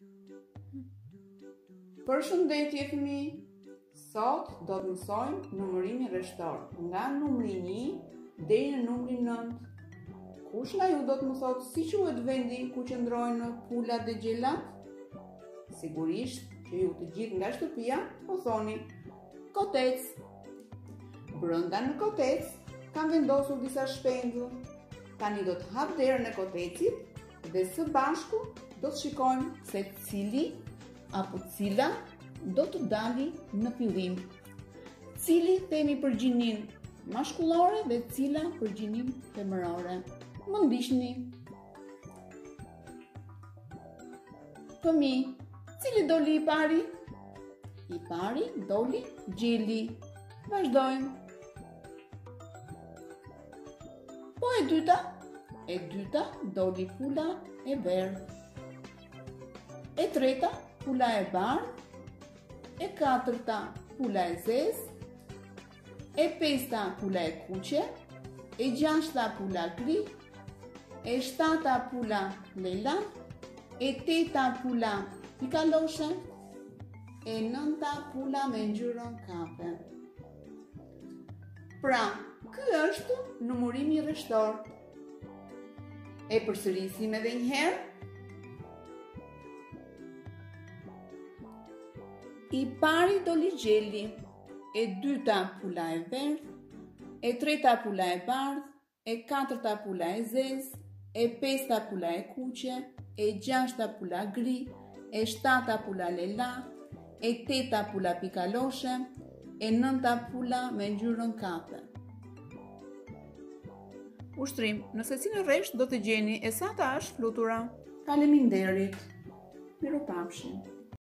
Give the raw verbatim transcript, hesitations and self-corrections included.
Përshëndetje fëmijë. Sot do të mësojmë numërimin rrethor nga numri një deri në numrin nëntë. Kush nga ju do të më thotë si quhet vendi ku qëndrojnë pulat dhe gjelat? Sigurisht që ju të gjithë nga shtëpia po thoni kotec. Brenda në kotec kanë vendosur disa shpendë. Tani do të hap derën e kotecit dhe së bashku do të shikojmë se cili apo cila do të dali në fillim. Cili themi për gjinin mashkullore dhe cila për gjinin femërore. Më ndiqni. Fëmijë, cili doli i pari? I pari doli gjeli. Vazhdojmë. Po e dyta? E dyta doli pula e verdhë. E treta pula e bardhë. E katërta pula e zezë. E pesta pula e kuqe. E gjashta pula gri. E shtata pula lela. E teta pula pikaloshe. E nënta pula me ngjyrën kafe. Pra, ky është numërimi rrethor. E përsërisim edhe një herë. I pari doli gjeli, e dyta pula e verdhë, e treta pula e bardhë, e katërta pula e zezë, e pesta pula e kuqe, e gjashta pula gri, e shtata pula lela, e teta pula pikaloshe, e nënta pula me ngjyrën kafe. Ushtrim, nëse si në rresht do të gjeni e sa ta është flutura. Faleminderit. Mirupafshim.